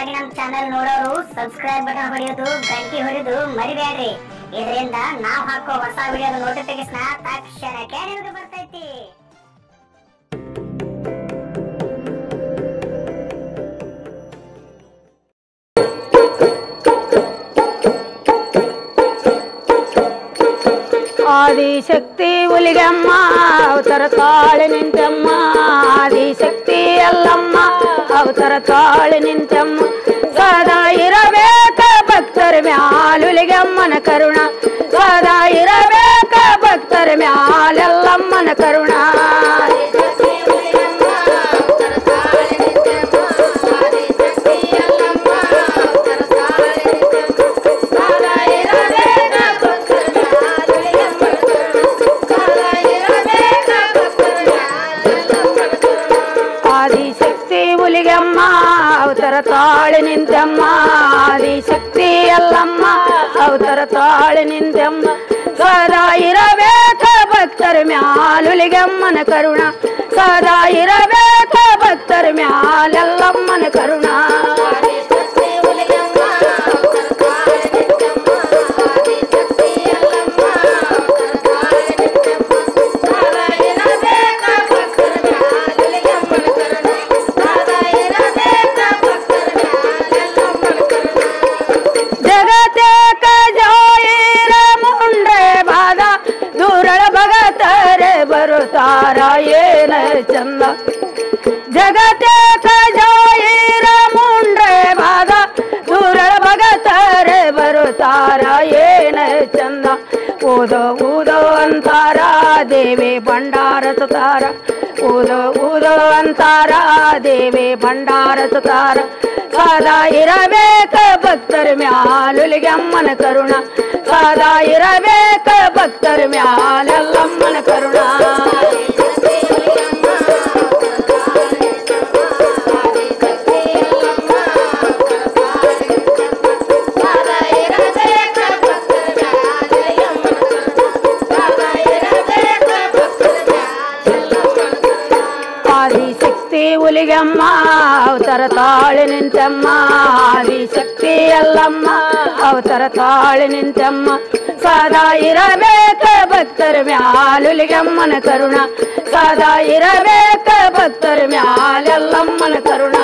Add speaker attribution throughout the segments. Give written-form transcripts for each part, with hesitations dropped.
Speaker 1: ಹೊಸದಾಗಿ ನಮ್ಮ ಚಾನೆಲ್ ನೋಡೋರು ಸಬ್ಸ್ಕ್ರೈಬ್ ಬಟನ್ ಹೊಡೆಯೋದು ಗಂಟೆ ಹೊಡೆದು ಮರಿಬೇಡ್ರಿ. ಇದರಿಂದ ನಾವು ಹಾಕೋ ಹೊಸ ವಿಡಿಯೋದ ನೋಟಿಫಿಕೇಶನ್ ತಕ್ಷಣಕ್ಕೆ ನಿಮಗೆ ಬರ್ತೈತಿ.
Speaker 2: ಆದಿಶಕ್ತಿ ಹುಲಿಗಮ್ಮ ಅವತಾರ ತಾಳಿ ನಿಂತಮ್ಮ, ಆದಿಶಕ್ತಿ ಅಲ್ಲಮ್ಮ ಅವತಾರ ತಾಳಿ ನಿಂತಮ್ಮ. ಸದಾ ಇರಬೇಕ ಭಕ್ತರ ಮ್ಯಾಲ ಹುಲಿಗಮ್ಮನ ಕರುಣ, ಸದಾ ಇರಬೇಕ ಭಕ್ತರ ಮ್ಯಾಲ ಎಲ್ಲಮ್ಮನ ಕರುಣ. ಹುಲಿಗಮ್ಮ ಅವತಾರ ತಾಳಿ ನಿಂತಮ್ಮ, ಆದಿಶಕ್ತಿ ಅಲ್ಲಮ್ಮ ಅವತಾರ ತಾಳಿ ನಿಂತಮ್ಮ. ಸದಾ ಇರಬೇಕ ಭಕ್ತರ ಮ್ಯಾಲ ಹುಲಿಗಮ್ಮನ ಕರುಣ, ಸದಾ ಇರಬೇಕ ಭಕ್ತರ ಮ್ಯಾಲ ಎಲ್ಲಮ್ಮನ ಕರುಣ. ಬರುತ್ತಾರ ಏನ ಚಂದ ಜಗತ್ತೇ ಕಜಾಯಿರ ಮುಂಡ್ರೆ ಬಾದ ದೂರಳ ಭಗತಾರೆ ಬರುತ್ತಾರ ಏನ ಚಂದ. ಊದೋ ಊದೋ ಅಂತಾರ ದೇವಿ ಭಂಡಾರ ಸುತಾರ, ಊದೋ ಊದೋ ಅಂತಾರ ದೇವಿ ಭಂಡಾರ ಸುತಾರ. ಸದಾ ಇರಬೇಕ ಭಕ್ತರ ಮ್ಯಾಲ ಹುಲಿಗಮ್ಮನ ಕರುಣ, ಸದಾ ಇರಬೇಕ ಭಕ್ತರ ಮ್ಯಾಲ ಎಲ್ಲಮ್ಮನ ಕರುಣ. ಆದಿಶಕ್ತಿ ಹುಲಿಗಮ್ಮ ಅವತಾರ ತಾಳಿ ನಿಂತಮ್ಮ, ಆದಿಶಕ್ತಿ ಅಲ್ಲಮ್ಮ ಅವತಾರ ತಾಳಿ ನಿಂತಮ್ಮ. ಸದಾ ಇರಬೇಕ ಭಕ್ತರ ಮ್ಯಾಲ ಹುಲಿಗಮ್ಮನ ಕರುಣ, ಸದಾ ಇರಬೇಕ ಭಕ್ತರ ಮ್ಯಾಲ ಎಲ್ಲಮ್ಮನ ಕರುಣ.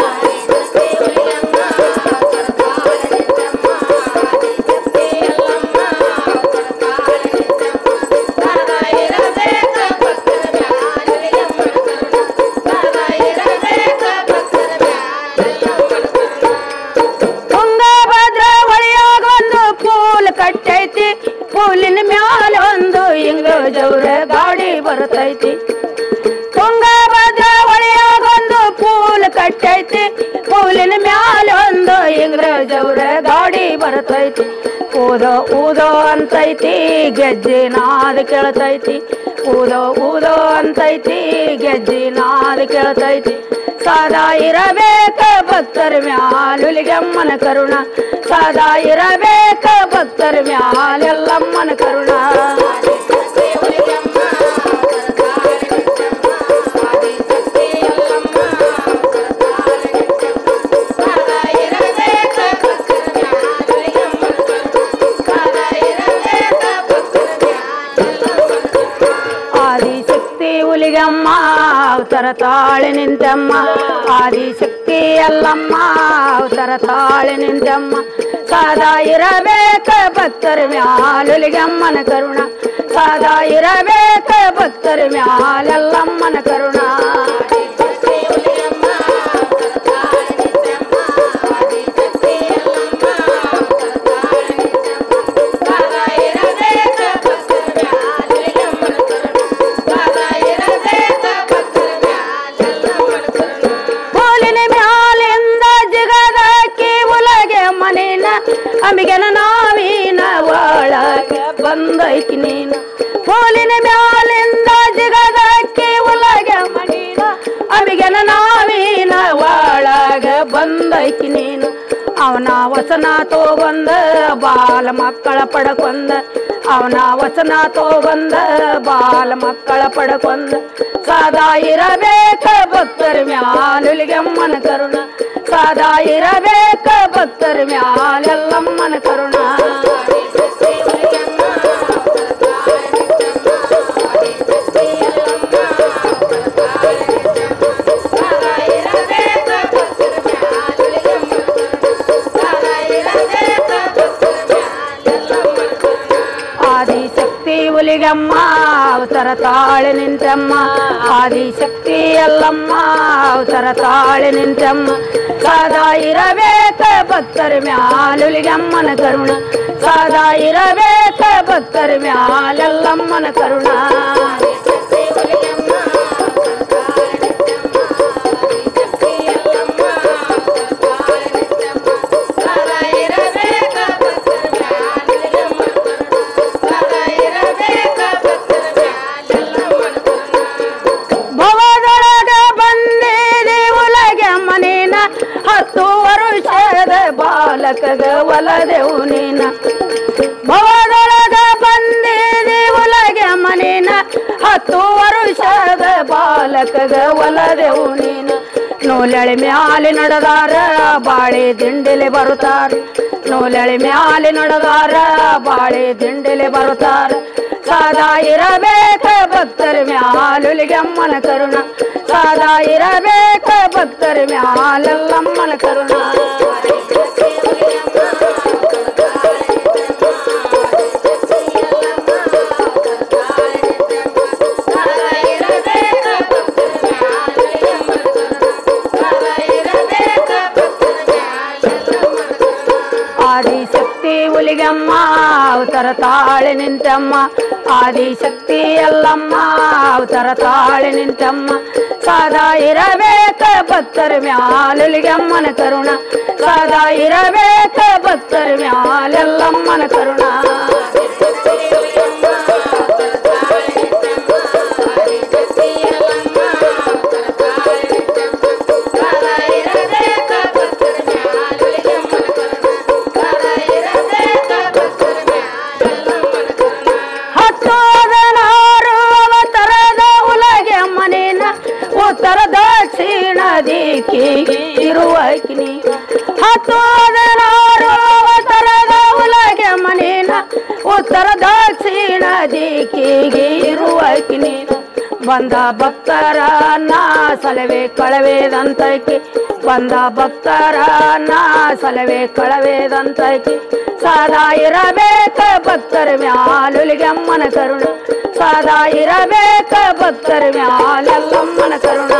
Speaker 2: ಕಟ್ಟೈತಿ ಪೂಲಿನ ಮ್ಯಾಲ ಒಂದು ಹಿಂಗ ಜೌರ ಗಾಡಿ ಬರ್ತೈತಿ, ತುಂಗಭದ್ರ ಹೊಳೆಯಾಗ ಒಂದು ಪೂಲ್ ಕಟ್ಟೈತಿ, ಪೂಲಿನ ಮ್ಯಾಲ ಒಂದು ಹಿಂಗ ಜೌರ ಗಾಡಿ ಬರ್ತೈತಿ. ಊದೋ ಊದೋ ಅಂತೈತಿ ಗೆಜ್ಜೆ ನಾದ ಕೇಳ್ತೈತಿ, ಊದೋ ಊದೋ ಅಂತೈತಿ ಗೆಜ್ಜೆ ನಾದ ಕೇಳ್ತೈತಿ. ಸದಾ ಇರಬೇಕ ಭಕ್ತರ ಮ್ಯಾಲ ಹುಲಿಗಮ್ಮನ ಕರುಣ, ಸದಾ ಇರಬೇಕ ಭಕ್ತರ ಮ್ಯಾಲ ಎಲ್ಲಮ್ಮನ ಕರುಣ. ಆದಿಶಕ್ತಿ ಹುಲಿಗಮ್ಮ ಅವತಾರ ತಾಳಿ ನಿಂತಮ್ಮ, ಆದಿಶಕ್ತಿ ಅಲ್ಲಮ್ಮ ಅವತಾರ ತಾಳಿ ನಿಂತಮ್ಮ. ಸದಾ ಇರಬೇಕ ಭಕ್ತರ ಮ್ಯಾಲ ಹುಲಿಗಮ್ಮನ ಕರುಣ, ಸದಾ ಇರಬೇಕ ಭಕ್ತರ ಮ್ಯಾಲ ಎಲ್ಲಮ್ಮನ ಕರುಣ. ಅಂಬಿಗನ ನಾವಿನ ಒಳಗೆ ಬಂದೈತಿ ನೀನು, ಪೋಲಿನ ಮ್ಯಾಲಿಂದ ಜಿಗದಕ್ಕೆ ಒಳಗೆ ಮನೀನ, ಅಂಬಿಗನ ನಾವಿನ ಒಳಗೆ ಬಂದೈತಿ ನೀನು. ಅವನ ವಚನ ತೋಗೊಂದ ಬಾಲ ಮಕ್ಕಳ ಪಡಕೊಂದ, ಅವನ ವಚನ ತೋಗೊಂದ ಬಾಲ ಮಕ್ಕಳ ಪಡಕೊಂದ. ಸದಾ ಇರಬೇಕ ಭಕ್ತರ ಮ್ಯಾಲ ಹುಲಿಗಮ್ಮನ ಕರುಣ, ಸದಾ ಇರಬೇಕ ಭಕ್ತರ ಮ್ಯಾಲೆಲ್ಲಮ್ಮನ ಕರುಣ ಹುಲಿಗಮ್ಮ ಅವತರ ತಾಳೆ ನಿಂತಮ್ಮ ಆದಿಶಕ್ತಿ ಅಲ್ಲಮ್ಮ ಅವತರ ತಾಳೆ ನಿಂತಮ್ಮ ಸದಾ ಇರಬೇಕ ಭಕ್ತರ ಮ್ಯಾಲುಲಿಗಮ್ಮನ ಕರುಣ ಸದಾ ಇರಬೇಕ ಭಕ್ತರ ಮ್ಯಾಲೆಲ್ಲಮ್ಮನ ಕರುಣ ಬಾಲಕಗ ಒಲದೆವು ನೀನ ಭವದೊಳಗ ಬಂದಿದಿ ಒಲಗೆ ಮನೇನ 10 ವರುಷದ ಬಾಲಕಗ ಒಲದೆವು ನೀನ ನೂಲಳಿ ಮ್ಯಾಲೆ ನಡೆದಾರ ಬಾಳೆ ದಿಂಡಿಲೆ ಬರುತ್ತಾರ ನೂಲಳಿ ಮ್ಯಾಲೆ ನಡೆದಾರ ಬಾಳೆ ದಿಂಡಿಲೆ ಬರುತ್ತಾರ ಸದಾ ಇರಬೇಕ ಭಕ್ತರ ಮ್ಯಾಲುಲಿಗಮ್ಮನ ಕರುಣ ಸದಾ ಇರಬೇಕ ಭಕ್ತರ ಮ್ಯಾಲೆಲ್ಲಮ್ಮನ ಕರುಣ ಆದಿಶಕ್ತಿ ಹುಲಿಗಮ್ಮ ಅವತರ ತಾಳೆ ನಿಂತಮ್ಮ ಆದಿಶಕ್ತಿ ಅಲ್ಲಮ್ಮ ಅವತರ ತಾಳೆ ನಿಂತಮ್ಮ ಸದಾ ಇರಬೇಕ ಭಕ್ತರ ಮ್ಯಾಲುಲಿಗಮ್ಮನ ಕರುಣ ಸದಾ ಇರಬೇಕ ಭಕ್ತರ ಮ್ಯಾಲೆಲ್ಲಮ್ಮನ ಕರುಣ ಉತ್ತರ ದಕ್ಷಿಣ ದಿಕ್ಕಿಗೆ ಇರುವಕಿನಿ 10 ಅವತಾರದ ಒಳಗೆ ಮನೇನ ಉತ್ತರ ದಕ್ಷಿಣ ದಿಕ್ಕಿಗೆ ಇರುವಕಿನಿ ಬಂದ ಭಕ್ತರ ನಾ ಸಲವೆ ಕಳವೇದಂತಕ್ಕೆ ಬಂದ ಭಕ್ತರ ನಾ ಸಲವೆ ಕಳವೇದಂತಕ್ಕೆ ಸದಾ ಇರಬೇಕ ಭಕ್ತರ ಮ್ಯಾಲುಲಿಗಮ್ಮನ ಕರುಣ ಸದಾ ಇರಬೇಕ ಭಕ್ತರ ಮ್ಯಾಲೆಲ್ಲಮ್ಮನ ಕರುಣ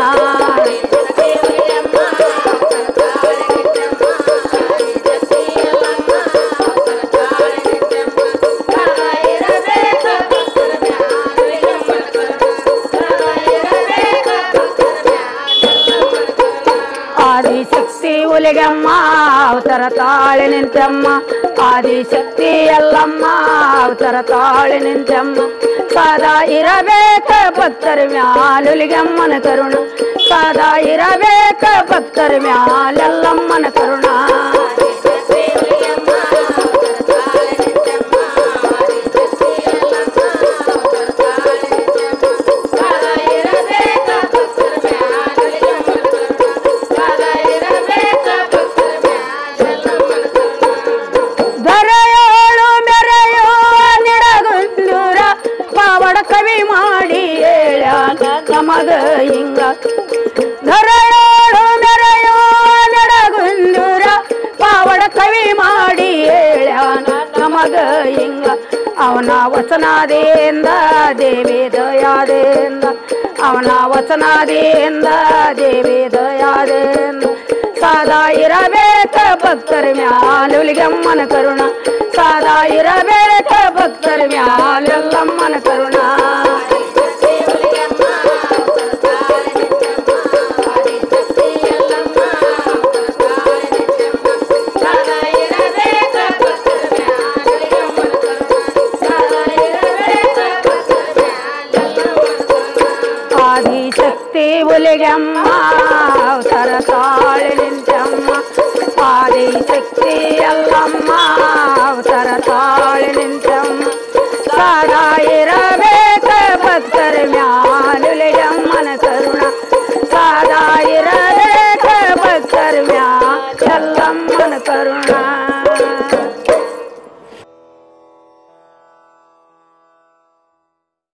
Speaker 2: ಆದಿಶಕ್ತಿ ಹುಲಿಗಮ್ಮ ಅವತರ ತಾಳೆ ನಿಂತಮ್ಮ ಆದಿಶಕ್ತಿ ಅಲ್ಲಮ್ಮ ಅವತರ ತಾಳೆ ನಿಂತಮ್ಮ ಸದಾ ಇರಬೇಕ ಭಕ್ತರ ಮ್ಯಾಲುಲಿಗಮ್ಮನ ಕರುಣ ಸದಾ ಇರಬೇಕ ಭಕ್ತರ ಮ್ಯಾಲೆಲ್ಲಮ್ಮನ ಕರುಣ ಕವಿ ಮಾಡಿ ನಮಗ ಹಿಂಗ ಧರೆಯೋಳು ಮೆರೆಯೋ ನಡಗುಂದೂರ ಪಾವಡ ಕವಿ ಮಾಡಿ ನಮಗ ಹಿಂಗ ಅವನ ವಚನಾದಿಂದ ದೇವಿ ದಯಾದಿಂದ ಅವನ ವಚನಾದಿಂದ ದೇವಿ ದಯಾದಿಂದ ಸದಾ ಇರಬೇಕ ಭಕ್ತರ ಮ್ಯಾಲುಲಿಗಮ್ಮನ ಕರುಣ ಸದಾ ಇರಬೇಕ ಭಕ್ತರ ಮ್ಯಾಲೆಲ್ಲಮ್ಮನ ಕರುಣ ಆದಿಶಕ್ತಿ ಹುಲಿಗಮ್ಮ ಅವತರ ತಾಳೆ ನಿಂತಮ್ಮ ಆದಿಶಕ್ತಿ ಅಲ್ಲಮ್ಮ ಅವತರ ತಾಳೆ ನಿಂತಮ್ಮ ಸದಾ ಇರಬೇಕ ಭಕ್ತರ ಮ್ಯಾಲುಲಿಗಮ್ಮನ ಕರುಣ ಸದಾ ಇರಬೇಕ ಭಕ್ತರ ಮ್ಯಾಲ ಕರುಣಾ